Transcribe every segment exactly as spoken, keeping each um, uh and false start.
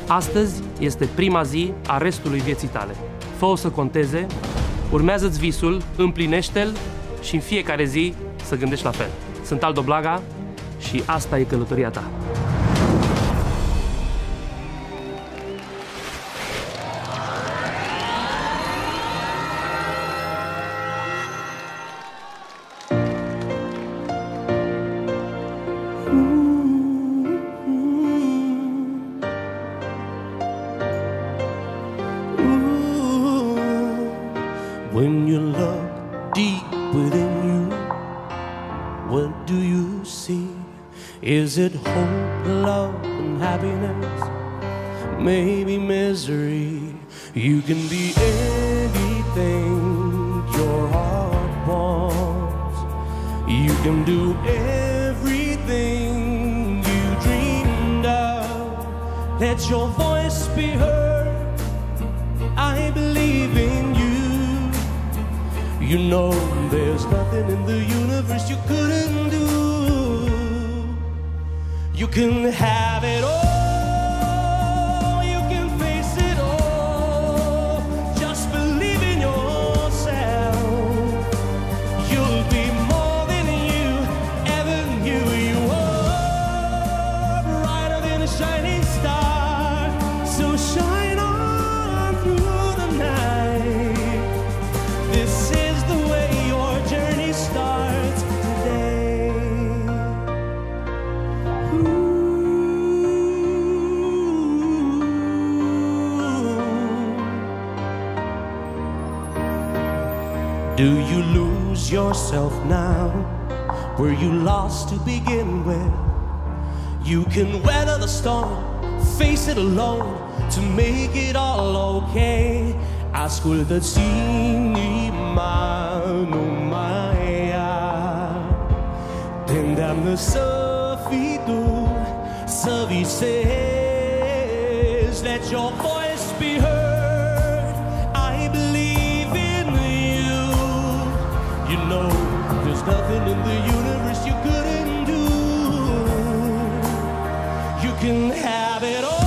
Astăzi este prima zi a restului vieții tale. Fă-o să conteze, urmează-ți visul, împlinește-l și în fiecare zi să gândești la fel. Sunt Aldo Blaga și asta e călătoria ta. When you look deep within you, what do you see? Is it hope, love, and happiness? Maybe misery. You can be anything your heart wants. You can do everything you dreamed of. Let your voice be heard. I believe in you. You know there's nothing in the universe you couldn't do. You can have it all, you can face it all. Just believe in yourself. You'll be more than you ever knew you were. Brighter than a shining star, so shine on through the night. This is the way your journey starts today. Do you lose yourself now? Were you lost to begin with? You can weather the storm, face it alone to make it all okay. Ascultă-ți inima, numai ea te îndeamnă să fii tu, să visezi. Let your voice be heard. I believe in you. You know there's nothing in the universe you couldn't do. You can have it all.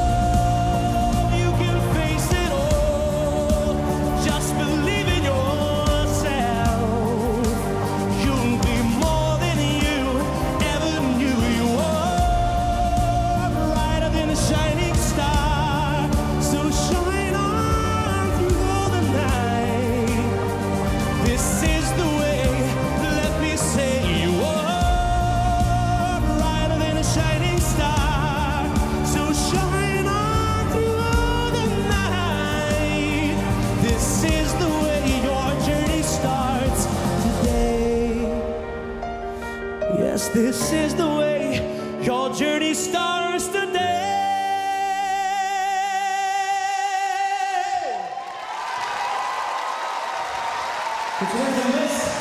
Yes, this is the way your journey starts today. Mulțumesc!